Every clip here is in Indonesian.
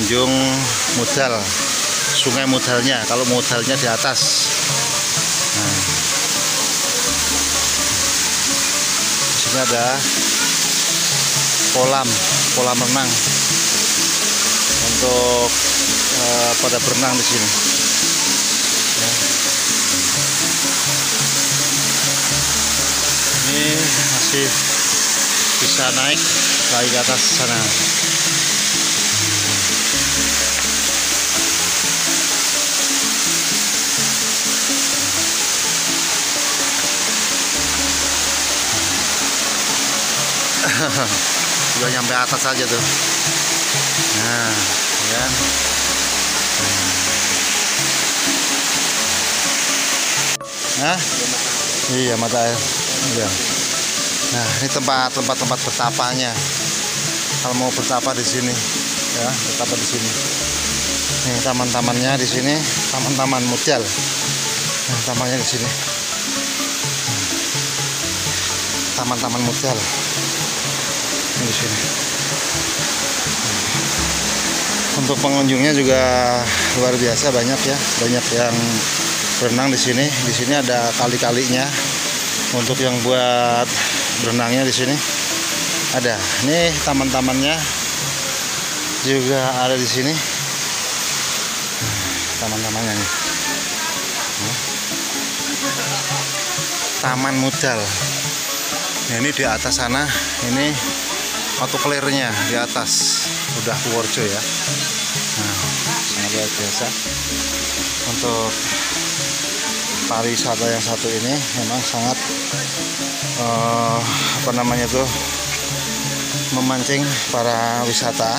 pengunjung Mudal, Sungai Mudalnya. Kalau Mudalnya di atas. Nah, di sini ada kolam renang untuk pada berenang di sini. Ya. Ini masih bisa naik lagi ke atas sana. Udah nyampe atas saja tuh. Nah, ya. Nah, iya mata air. Iya. Nah, ini tempat bertapanya. Kalau mau bertapa di sini, ya, bertapa di sini. Nih taman-tamannya di sini, taman-taman Mudal. Nah, tamannya di sini. Taman-taman Mudal. Di sini. Untuk pengunjungnya juga luar biasa, banyak ya, banyak yang berenang di sini. Di sini ada kali-kalinya untuk yang buat berenangnya di sini. Ada. Ini taman-tamannya juga ada di sini. Taman-tamannya nih. Taman Mudal. Nah, ini di atas sana, ini Batu Kelirnya di atas, udah Purworejo ya. Nah, sangat luar biasa. Untuk pariwisata yang satu ini memang sangat memancing para wisata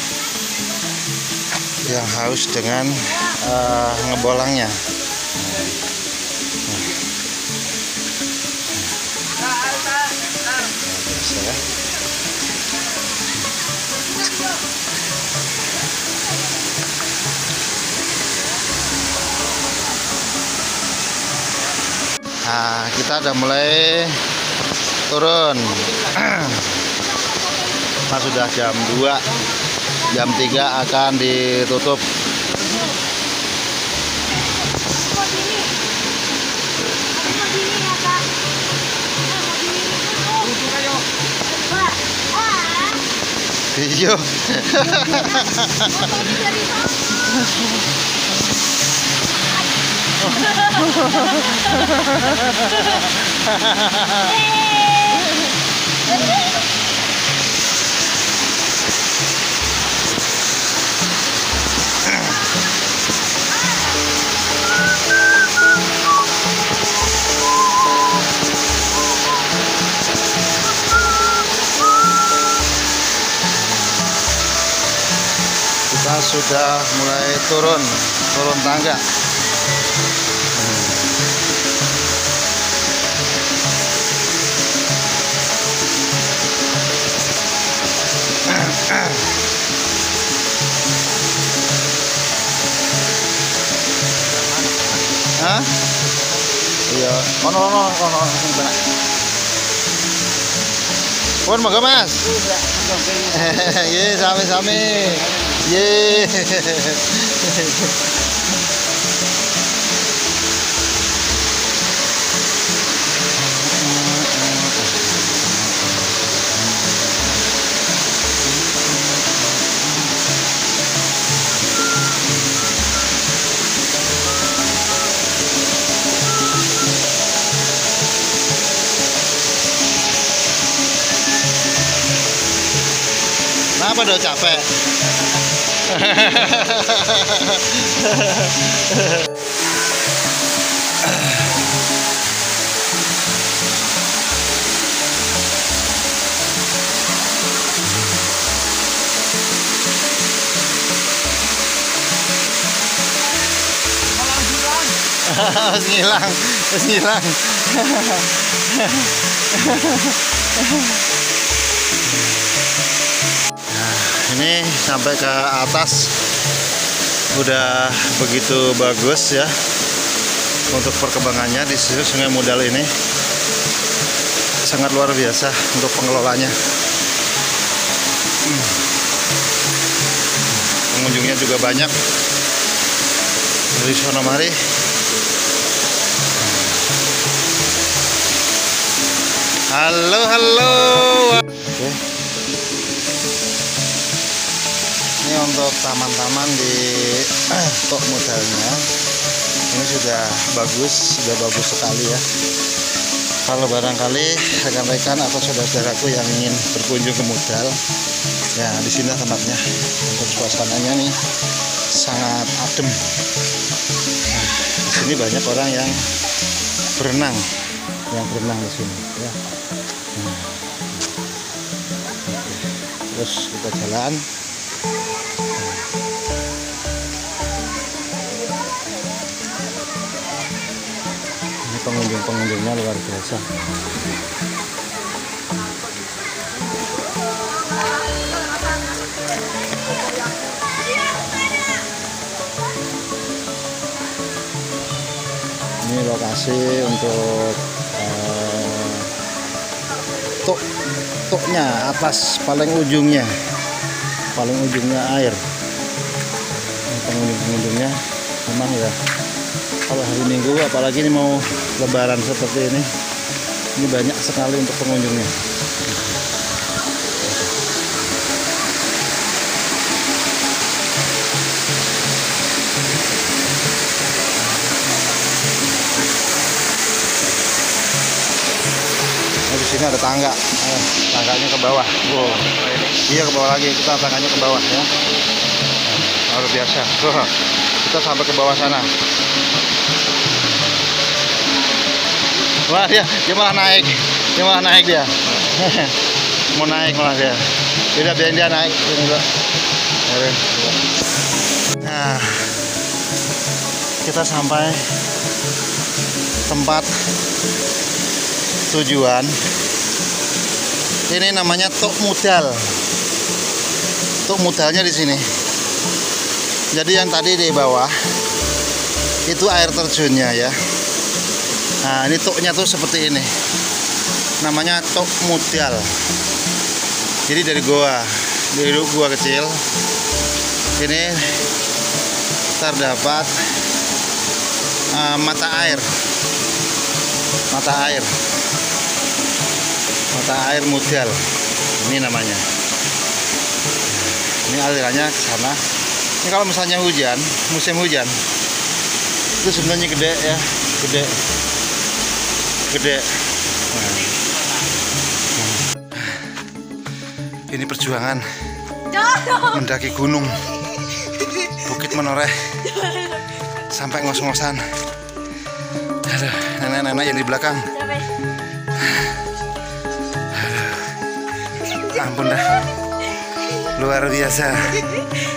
yang haus dengan ngebolangnya. Biasa ya. Nah, kita udah mulai turun. Nah, sudah jam 2, jam 3 akan ditutup. Iya. Kita sudah mulai turun tangga. Hah? Iya, ono benar. Pun moga Mas. Ye, sami-sami. Ye. Kenapa udah capek? Terus ngilang. Nah, ini sampai ke atas udah begitu bagus ya untuk perkembangannya di Sungai Mudal ini. Sangat luar biasa untuk pengelolanya. pengunjungnya juga banyak dari sono mari. Halo, halo. Oke. Ini untuk taman-taman di Tok Mudalnya. Ini sudah bagus sekali ya. Kalau barangkali rekan-rekan atau saudara-saudaraku yang ingin berkunjung ke Mudal, ya di sini tempatnya. Untuk suasananya nih sangat adem. Nah, di sini banyak orang yang berenang di sini ya. Nah, terus kita jalan. Ini pengunjungnya luar biasa. Ini lokasi untuk toknya atas paling ujungnya air. Pengunjungnya memang ya, kalau hari Minggu apalagi ini mau lebaran seperti ini banyak sekali untuk pengunjungnya. Di sini ada tangga, tangganya ke bawah. Wow. Iya, ke bawah lagi, kita tangganya ke bawah ya. Luar biasa. Kita sampai ke bawah sana. Wah, dia malah naik. Dia. Mau naik malah dia. Tidak, biarin dia naik. Nah, kita sampai tempat tujuan. Ini namanya Tok Mudal. Tok Mudalnya di sini. Jadi yang tadi di bawah itu air terjunnya ya. Nah, ini toknya tuh seperti ini. Namanya Tok Mudal. Jadi dari gua kecil ini terdapat mata air Mudal. Ini namanya. Ini alirannya ke sana. Ini kalau misalnya musim hujan itu sebenarnya gede ya, gede. Nah. Ini perjuangan mendaki gunung Bukit Menoreh sampai ngos-ngosan. Aduh, nenek-nenek yang di belakang. Aduh, ampun dah, luar biasa.